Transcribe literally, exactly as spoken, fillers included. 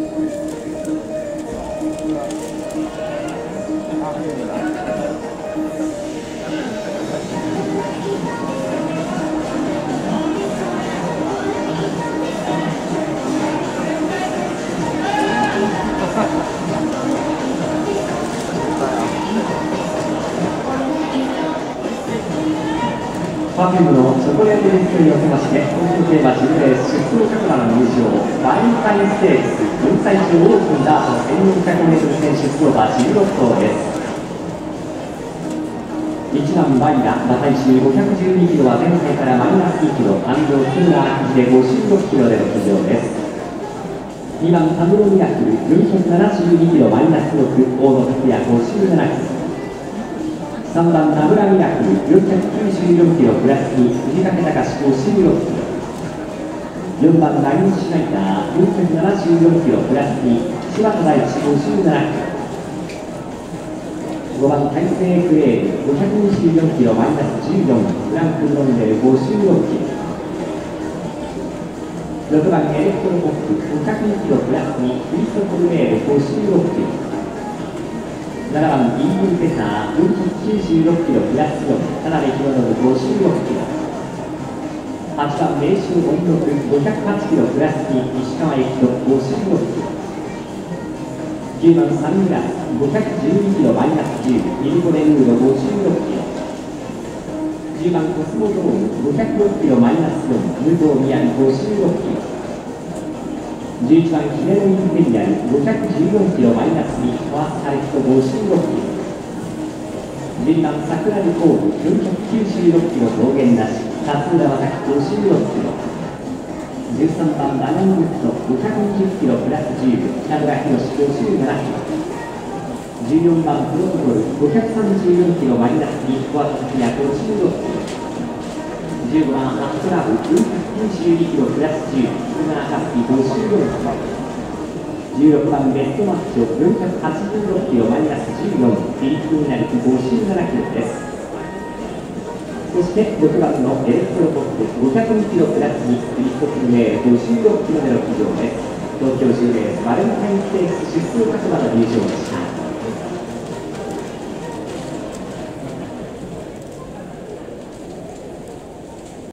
パフュームのチョコレートディスクにおきまして、今週テーマ、ジルレース出走各馬の入賞、バレンタインステークス、よんさい中オープンダートせんよんひゃくメートル選手出走馬じゅうろっ頭です。いちばんバイラ、馬体重ごひゃくじゅうにキロは前回からマイナスにキロ、安城ツーラーでごじゅうろっキロでの騎乗です。にばんタムロミラクル、よんひゃくななじゅうにキロマイナスろく、大野拓也ごじゅうななキロ。さんばんナブラミラクル、よんひゃくきゅうじゅうよんキロプラスに、藤掛隆ごじゅうろっキロ。よんばんラインシュナイダー、よんひゃくななじゅうよんキロプラスに、柴田大地ごじゅうななキロ。ごばん大西エクレール、ごひゃくにじゅうよんキロマイナスじゅうよん、フランク・ロンデルごじゅうろっキロ。ろくばんエレクトロポップ、ごひゃくにキロプラスに、クリストフ・レールごじゅうろっキロ。ななばんイーブンペター、よんひゃくきゅうじゅうろっキロプラスよん、田辺博信ごじゅうろっキロ。はちばん明秀音録、ごひゃくはちキロプラスに、石川駅とごじゅうろっキロ。きゅうばんサングラス、ごひゃくじゅうにキロマイナスじゅう、ミリコレヌードごじゅうろっキロ。じゅうばんコスモドーム、ごひゃくろっキロマイナスよん、武藤宮城ごじゅうろっキロ。じゅういちばんヒメノインペリアル、ごひゃくじゅうよんキロマイナスに、ファーストアレキトごじゅうろっキロ。じゅうにばん桜木工部、よんひゃくきゅうじゅうろっキロ増減なし、勝浦和滝ごじゅうろっキロ。じゅうさんばんラガングッド、ごひゃくにじゅっキロプラスじゅう、北村博ごじゅうななキロ。じゅうよんばんプロトコル、ごひゃくさんじゅうよんキロマイナスに、小畑拓也ごじゅうろっキロ。じゅうごばんハットラブ、よんひゃくきゅうじゅうにキロプラスじゅう、福永カッピごじゅうよんキロ。じゅうろくばんベストマッチョ、よんひゃくはちじゅうろっキロマイナスじゅうよん、フィリップ・ミナリキごじゅうななキロです。そしてろくばんのエレクトロポップ、ごひゃくにキロプラスに、クリストフ・メールごじゅうろっキロでの騎乗です。東京じゅうレースバレンタインステークス出走各馬の入場でした。